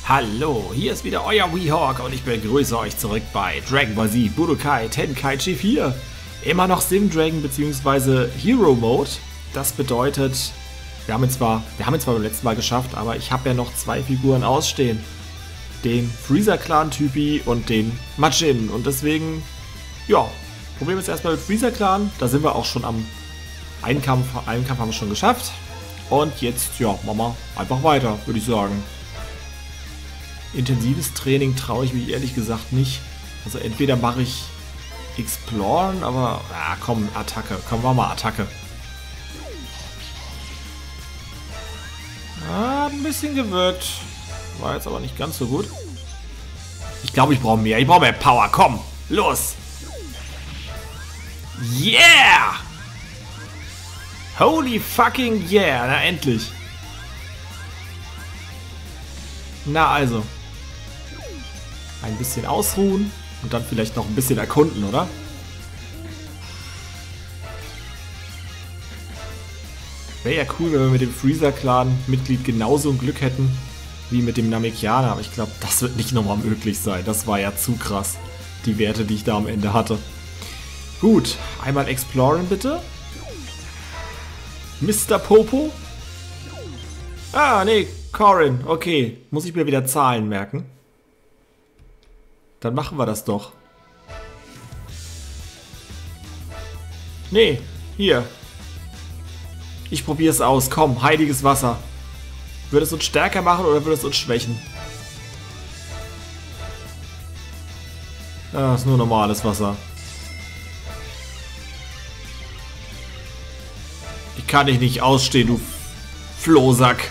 Hallo, hier ist wieder euer Weehawk und ich begrüße euch zurück bei Dragon Ball Z Budokai Tenkaichi 4. Immer noch Sim Dragon bzw. Hero Mode. Das bedeutet, wir haben es zwar beim letzten Mal geschafft, aber ich habe ja noch zwei Figuren ausstehen. Den Freezer-Clan-Typi und den Majin. Und deswegen, ja, probieren wir es erstmal mit Freezer-Clan. Da sind wir auch schon am einen Kampf haben wir schon geschafft. Und jetzt, ja, machen wir einfach weiter, würde ich sagen. Intensives Training traue ich mich ehrlich gesagt nicht. Also entweder mache ich Exploren, aber komm, Attacke. Komm, machen wir Attacke. Ein bisschen gewirkt. War jetzt aber nicht ganz so gut. Ich glaube, ich brauche mehr. Ich brauche mehr Power. Komm, los. Yeah! Holy fucking yeah. Na, endlich. Na also. Ein bisschen ausruhen und dann vielleicht noch ein bisschen erkunden, oder? Wäre ja cool, wenn wir mit dem Freezer-Clan-Mitglied genauso ein Glück hätten wie mit dem Namekianer, aber ich glaube, das wird nicht nochmal möglich sein. Das war ja zu krass, die Werte, die ich da am Ende hatte. Gut, einmal exploren bitte. Mr. Popo? Ah, nee, Corin, okay. Muss ich mir wieder Zahlen merken? Dann machen wir das doch. Nee, hier. Ich probiere es aus. Komm, heiliges Wasser. Würde es uns stärker machen oder würde es uns schwächen? Ja, ist nur normales Wasser. Ich kann dich nicht ausstehen, du Flohsack.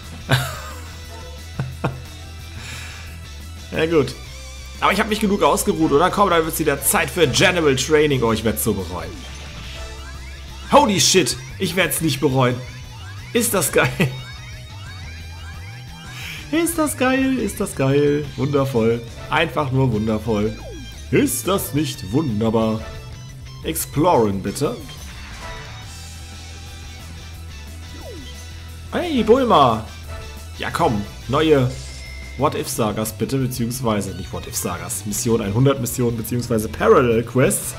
Ja gut. Aber ich habe mich genug ausgeruht, oder? Komm, dann wird es wieder Zeit für General Training. Oh, ich werde es so bereuen. Holy shit, ich werde es nicht bereuen. Ist das geil? Ist das geil? Ist das geil? Wundervoll. Einfach nur wundervoll. Ist das nicht wunderbar? Exploren, bitte. Hey, Bulma. Ja, komm. Neue What-If-Sagas bitte, beziehungsweise nicht What-If-Sagas. Mission 100 Missionen, beziehungsweise Parallel Quests.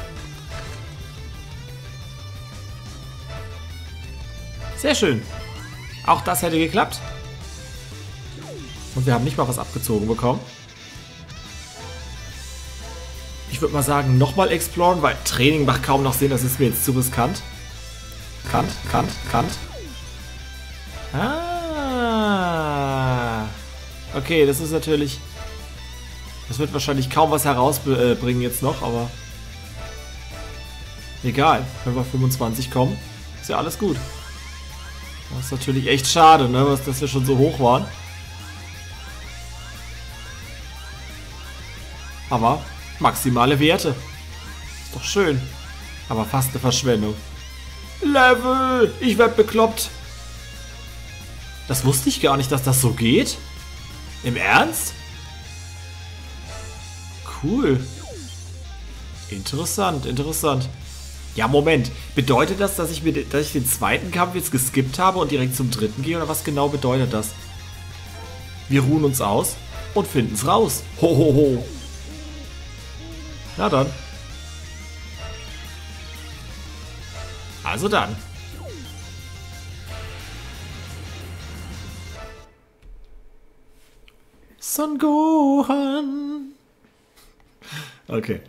Sehr schön. Auch das hätte geklappt. Und wir haben nicht mal was abgezogen bekommen. Ich würde mal sagen, nochmal exploren, weil Training macht kaum noch Sinn. Das ist mir jetzt zu riskant. Kant. Okay, das ist natürlich... Das wird wahrscheinlich kaum was herausbringen jetzt noch, aber... Egal, wenn wir 25 kommen, ist ja alles gut. Das ist natürlich echt schade, ne, dass wir schon so hoch waren. Aber maximale Werte. Ist doch schön. Aber fast eine Verschwendung. Level! Ich werd bekloppt. Das wusste ich gar nicht, dass das so geht. Im Ernst? Cool. Interessant. Ja, Moment. Bedeutet das, dass ich den zweiten Kampf jetzt geskippt habe und direkt zum dritten gehe? Oder was genau bedeutet das? Wir ruhen uns aus und finden es raus. Hohoho. Na dann. Also dann. Son Gohan. Okay.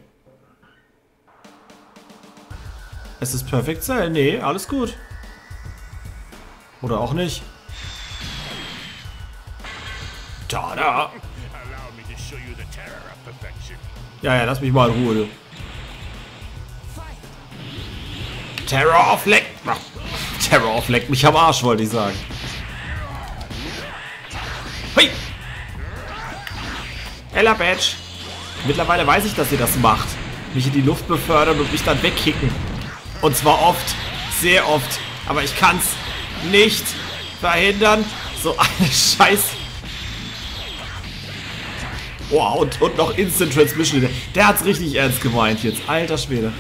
Es ist Perfect Cell. Nee, alles gut. Oder auch nicht. Tada! Ja, lass mich mal in Ruhe, du. Terror of Leck. Terror of Leck mich am Arsch, wollte ich sagen. Hui! Ella Badge. Mittlerweile weiß ich, dass ihr das macht. Mich in die Luft befördern und mich dann wegkicken. Und zwar oft. Sehr oft. Aber ich kann's nicht verhindern. So eine Scheiß. Wow, und noch Instant Transmission. Der hat's richtig ernst gemeint jetzt. Alter Schwede.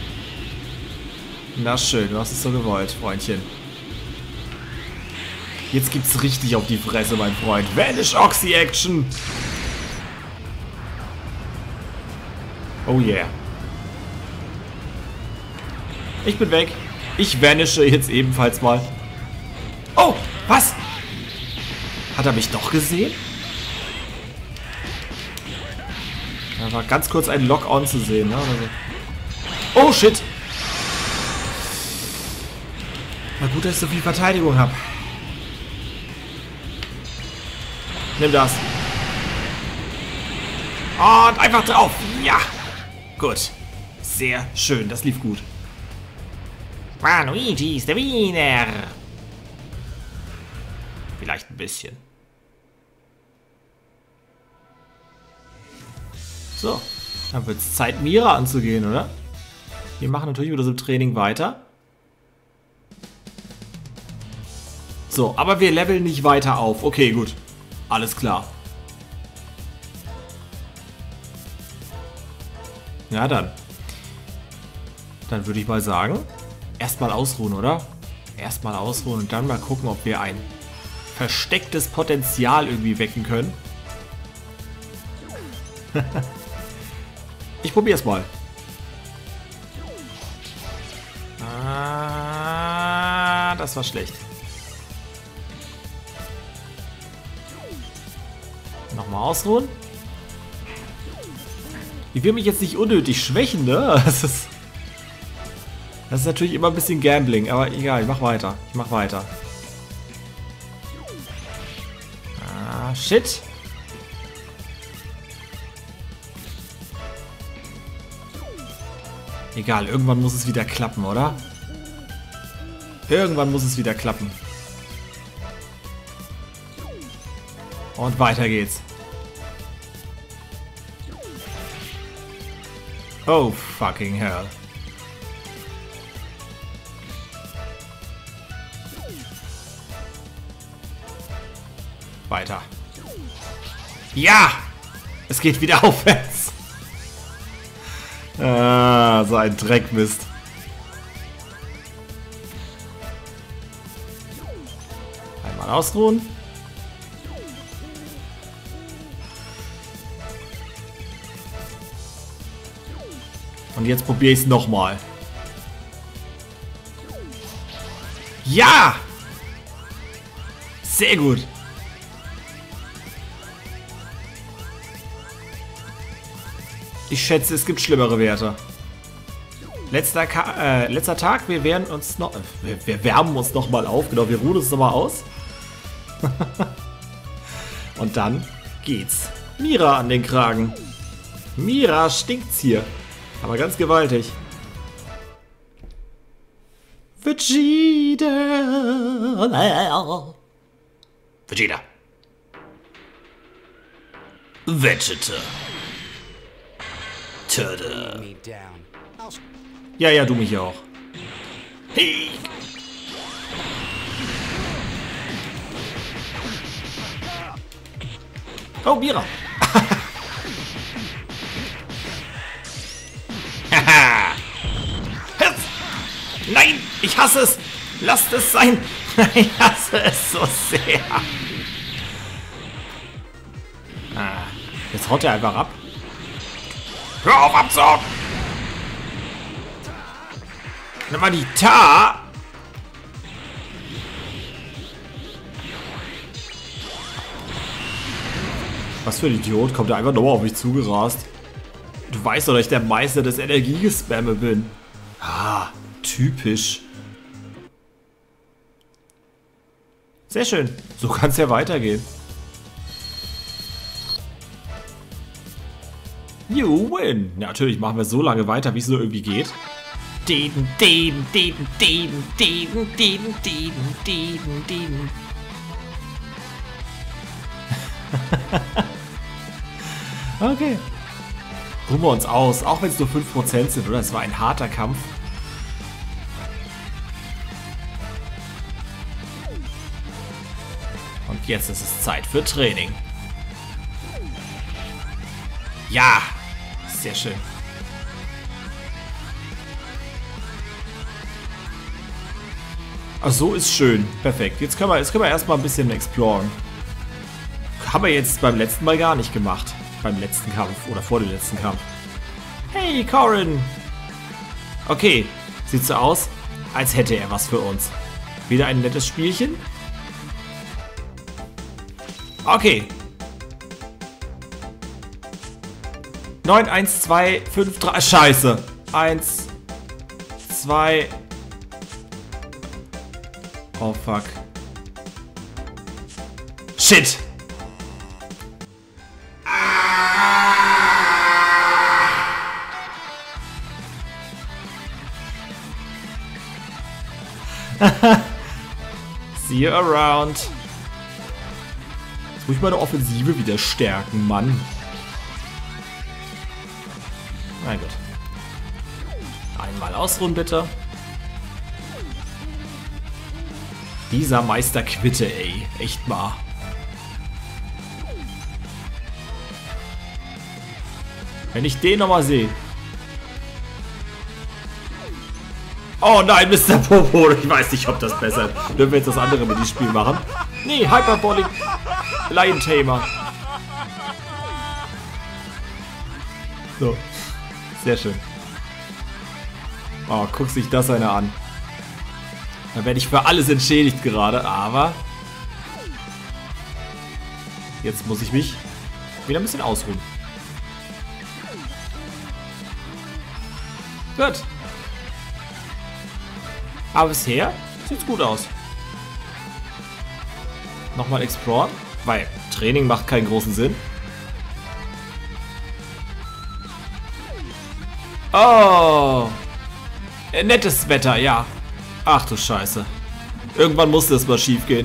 Na schön, du hast es so gewollt, Freundchen. Jetzt gibt's richtig auf die Fresse, mein Freund. Vanish Oxy Action. Oh yeah. Ich bin weg. Ich vanische jetzt ebenfalls mal. Oh, was? Hat er mich doch gesehen? Da war ganz kurz ein Lock-on zu sehen, ne? Oh, shit. Na gut, dass ich so viel Verteidigung habe. Nimm das. Und einfach drauf. Ja. Gut. Sehr schön. Das lief gut. Luigi ist der Wiener. Vielleicht ein bisschen. So. Dann wird es Zeit, Mira anzugehen, oder? Wir machen natürlich wieder so im Training weiter. So, aber wir leveln nicht weiter auf. Okay, gut. Alles klar. Ja, dann. Dann würde ich mal sagen, erstmal ausruhen, oder? Erstmal ausruhen und dann mal gucken, ob wir ein verstecktes Potenzial irgendwie wecken können. Ich probiere es mal. Ah, das war schlecht. Nochmal ausruhen. Ich will mich jetzt nicht unnötig schwächen, ne? Das ist natürlich immer ein bisschen Gambling, aber egal, ich mach weiter. Ich mach weiter. Ah, shit. Egal, irgendwann muss es wieder klappen, oder? Irgendwann muss es wieder klappen. Und weiter geht's. Oh, fucking hell. Weiter. Ja! Es geht wieder aufwärts. Ah, so ein Dreckmist. Einmal ausruhen. Und jetzt probiere ich es nochmal. Ja! Sehr gut. Ich schätze, es gibt schlimmere Werte. Letzter Tag, wir wärmen uns noch... Wir wärmen uns nochmal auf. Genau, wir ruhen uns nochmal aus. Und dann geht's Mira an den Kragen. Mira stinkt's hier. Aber ganz gewaltig. Vegeta. Vegeta. Vegeta. Tada. Ja, ja, du mich auch. Hey. Oh, Mira. Nein, ich hasse es. Lasst es sein. Ich hasse es so sehr. Ah, jetzt haut er einfach ab. Hör auf abzuhauen. Nimm mal die Ta. Was für ein Idiot. Kommt er einfach nochmal auf mich zugerast. Du weißt doch, dass ich der Meister des Energiegespamme bin. Ah, typisch. Sehr schön. So kann es ja weitergehen. You win. Ja, natürlich machen wir so lange weiter, wie es nur irgendwie geht. Okay. Ruhen wir uns aus, auch wenn es nur 5% sind, oder? Es war ein harter Kampf. Und jetzt ist es Zeit für Training. Ja, sehr schön. Ach, so ist schön. Perfekt. Jetzt können wir erstmal ein bisschen exploren. Haben wir jetzt beim letzten Mal gar nicht gemacht. Beim letzten Kampf oder vor dem letzten Kampf. Hey, Corrin! Okay, sieht so aus, als hätte er was für uns. Wieder ein nettes Spielchen. Okay. 9, 1, 2, 5, 3. Scheiße. 1, 2. Oh, fuck. Shit. See you around. Jetzt muss ich meine Offensive wieder stärken, Mann. Na gut. Einmal ausruhen, bitte. Dieser Meister Quitte, ey. Echt mal. Wenn ich den nochmal sehe. Oh nein, Mr. Popo. Ich weiß nicht, ob das besser ist. Dürfen wir jetzt das andere mit dem Spiel machen? Nee, Hyperbolic Lion Tamer. So. Sehr schön. Oh, guck sich das einer an. Da werde ich für alles entschädigt gerade, aber jetzt muss ich mich wieder ein bisschen ausruhen. Gut. Aber bisher sieht's gut aus. Nochmal exploren, weil Training macht keinen großen Sinn. Oh! Nettes Wetter, ja. Ach du Scheiße. Irgendwann musste es mal schief gehen.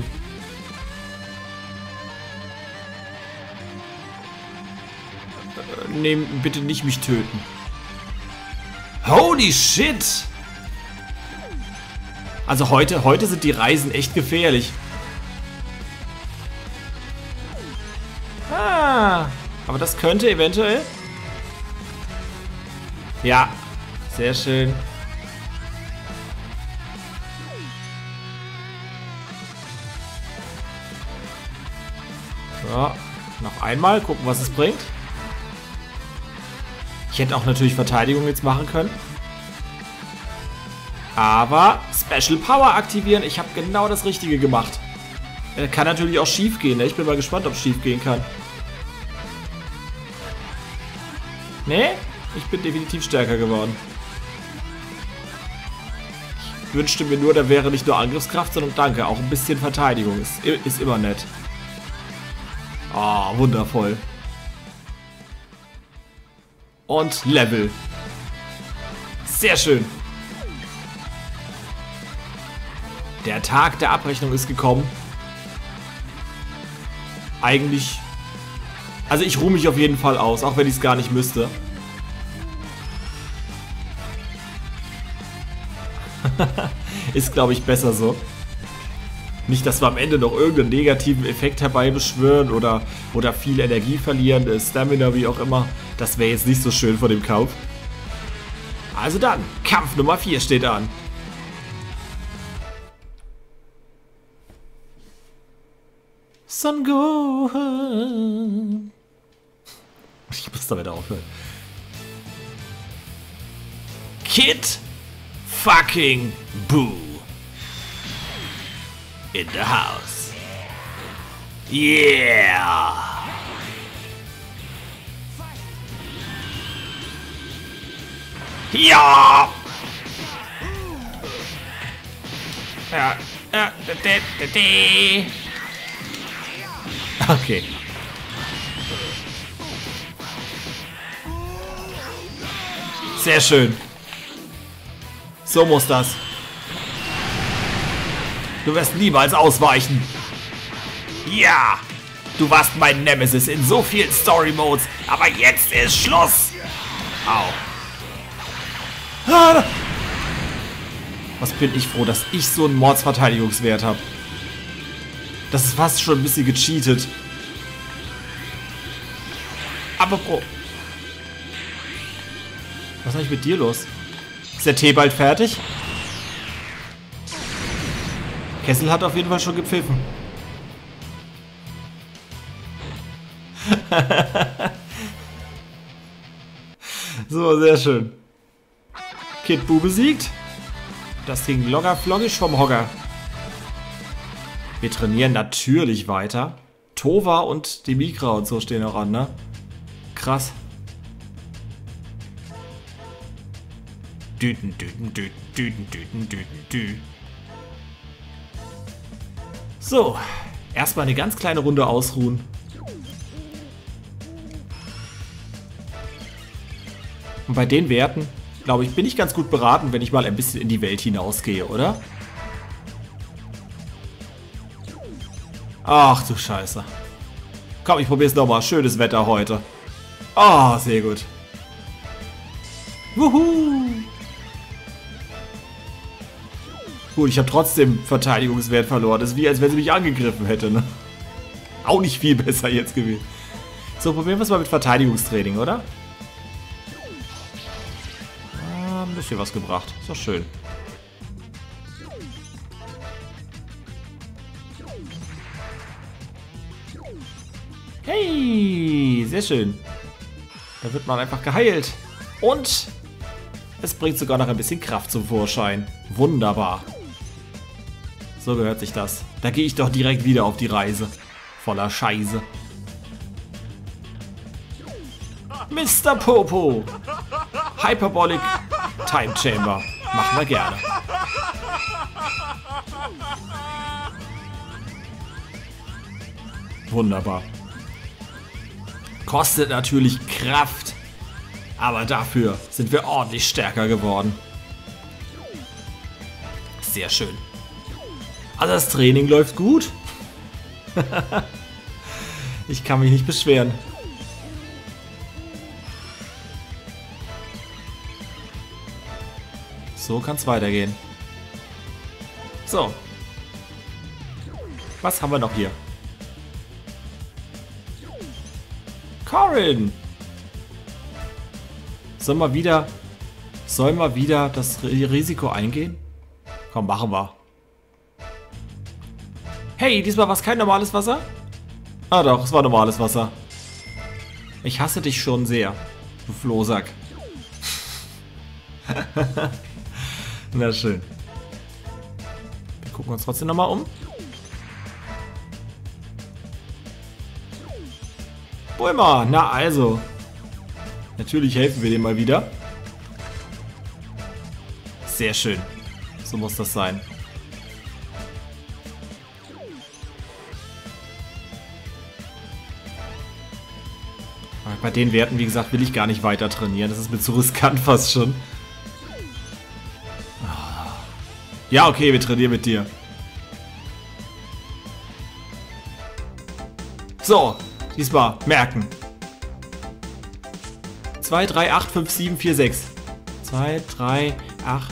Nee, bitte nicht mich töten. Holy shit! Also heute sind die Reisen echt gefährlich. Ah, aber das könnte eventuell... Ja, sehr schön. So, noch einmal, gucken, was es bringt. Ich hätte auch natürlich Verteidigung jetzt machen können. Aber Special Power aktivieren, ich habe genau das Richtige gemacht. Kann natürlich auch schief gehen, ne? Ich bin mal gespannt, ob es schief gehen kann. Nee, ich bin definitiv stärker geworden. Ich wünschte mir nur, da wäre nicht nur Angriffskraft, sondern danke, auch ein bisschen Verteidigung. Ist immer nett. Oh, wundervoll. Und Level. Sehr schön. Der Tag der Abrechnung ist gekommen. Eigentlich... Also ich ruhe mich auf jeden Fall aus, auch wenn ich es gar nicht müsste. Ist, glaube ich, besser so. Nicht, dass wir am Ende noch irgendeinen negativen Effekt herbeibeschwören oder viel Energie verlieren, Stamina, wie auch immer. Das wäre jetzt nicht so schön vor dem Kauf. Also dann, Kampf Nummer 4 steht an. Son Gohan. Ich muss damit aufhören. Kid fucking Buu. In the house. Yeah. Ja. Ja. Okay. Sehr schön. So muss das. Du wirst niemals ausweichen. Ja! Du warst mein Nemesis in so vielen Story-Modes, aber jetzt ist Schluss! Au. Ah. Was bin ich froh, dass ich so einen Mordsverteidigungswert habe. Das ist fast schon ein bisschen gecheatet. Apropos. Was ist eigentlich mit dir los? Ist der Tee bald fertig? Kessel hat auf jeden Fall schon gepfiffen. So, sehr schön. Kid Buu besiegt. Das ging locker flockig vom Hocker. Wir trainieren natürlich weiter. Tova und die Mikra und so stehen auch an, ne? Krass. Düten, düten, düten, düten, düten, düten, düten. So, erstmal eine ganz kleine Runde ausruhen. Und bei den Werten, glaube ich, bin ich ganz gut beraten, wenn ich mal ein bisschen in die Welt hinausgehe, oder? Ach du Scheiße. Komm, ich probiere es nochmal. Schönes Wetter heute. Ah, sehr gut. Wuhu! Gut, ich habe trotzdem Verteidigungswert verloren. Das ist wie, als wenn sie mich angegriffen hätte, ne? Auch nicht viel besser jetzt gewesen. So, probieren wir es mal mit Verteidigungstraining, oder? Ah, ein bisschen was gebracht. Ist doch schön. Hey, sehr schön. Da wird man einfach geheilt. Und es bringt sogar noch ein bisschen Kraft zum Vorschein. Wunderbar. So gehört sich das. Da gehe ich doch direkt wieder auf die Reise. Voller Scheiße. Mr. Popo. Hyperbolic Time Chamber. Machen wir gerne. Wunderbar. Kostet natürlich Kraft. Aber dafür sind wir ordentlich stärker geworden. Sehr schön. Also das Training läuft gut. Ich kann mich nicht beschweren. So kann es weitergehen. So. Was haben wir noch hier? Corin! Sollen wir wieder das Risiko eingehen? Komm, machen wir. Hey, diesmal war es kein normales Wasser? Ah doch, es war normales Wasser. Ich hasse dich schon sehr, du Flohsack. Na schön. Wir gucken uns trotzdem nochmal um. Bulma, na also. Natürlich helfen wir dem mal wieder. Sehr schön. So muss das sein. Bei den Werten, wie gesagt, will ich gar nicht weiter trainieren. Das ist mir zu riskant fast schon. Ja, okay, wir trainieren mit dir. So, diesmal merken. 2, 3, 8, 5, 7, 4, 6. 2, 3, 8.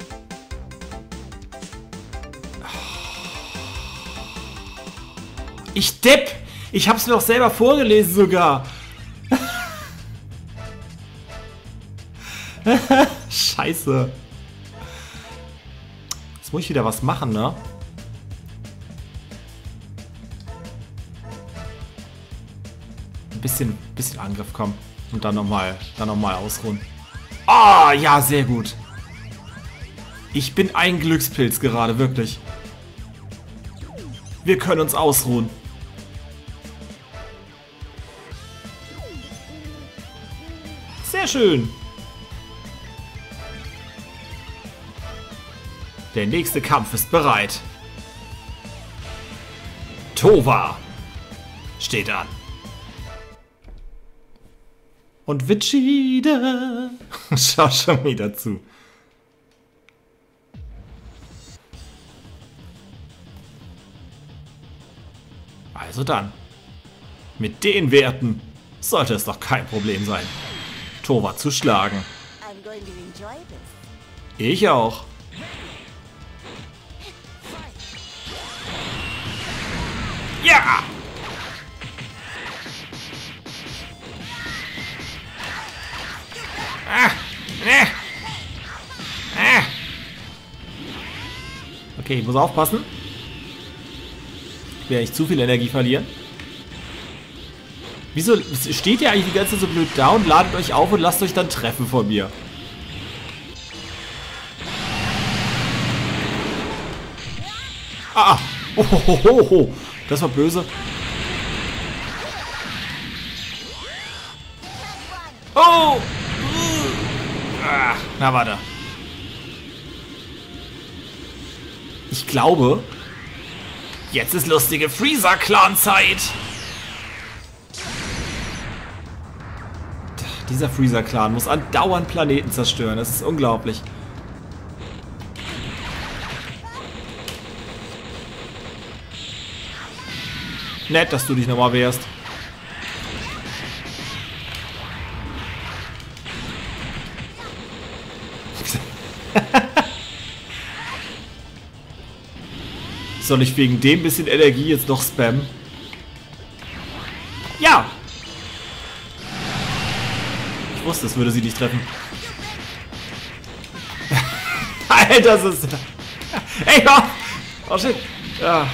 Ich Depp! Ich hab's mir doch selber vorgelesen sogar. Scheiße. Jetzt muss ich wieder was machen, ne? Ein bisschen Angriff kommen. Und dann nochmal ausruhen. Ah, ja, sehr gut. Ich bin ein Glückspilz gerade, wirklich. Wir können uns ausruhen. Sehr schön. Der nächste Kampf ist bereit. Tova steht an. Und Vegeta. Schau schon wieder zu. Also dann. Mit den Werten sollte es doch kein Problem sein, Tova zu schlagen. Ich auch. Ja! Okay, ich muss aufpassen. will ja nicht zu viel Energie verlieren. Wieso steht ihr eigentlich die ganze Zeit so blöd da und ladet euch auf und lasst euch dann treffen von mir? Ah! Oh, das war böse. Oh! Ah, na warte. Ich glaube, jetzt ist lustige Freezer-Clan-Zeit. Dieser Freezer-Clan muss andauernd Planeten zerstören. Das ist unglaublich. Nett, dass du dich nochmal wehrst. Soll ich wegen dem bisschen Energie jetzt noch spammen? Ja! Ich wusste, es würde sie nicht treffen. Alter, das ist... Ey, oh shit! Ja.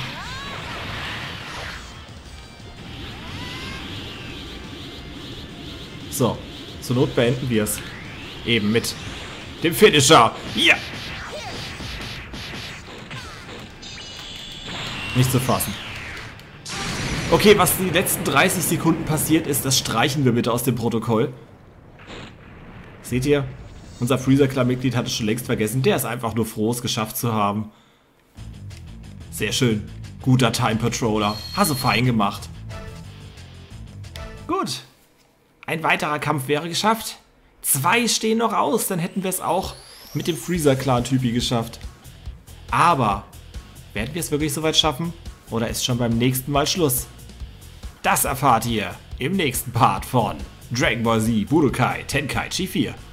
So, zur Not beenden wir es. Eben mit dem Finisher. Ja! Nicht zu fassen. Okay, was die letzten 30 Sekunden passiert ist, das streichen wir bitte aus dem Protokoll. Seht ihr? Unser Freezer-Clan-Mitglied hat es schon längst vergessen. Der ist einfach nur froh, es geschafft zu haben. Sehr schön. Guter Time-Patroller. Hast du fein gemacht. Gut. Ein weiterer Kampf wäre geschafft. 2 stehen noch aus. Dann hätten wir es auch mit dem Freezer-Clan-Typi geschafft. Aber... werden wir es wirklich so weit schaffen? Oder ist schon beim nächsten Mal Schluss? Das erfahrt ihr im nächsten Part von Dragon Ball Z Budokai Tenkaichi 4.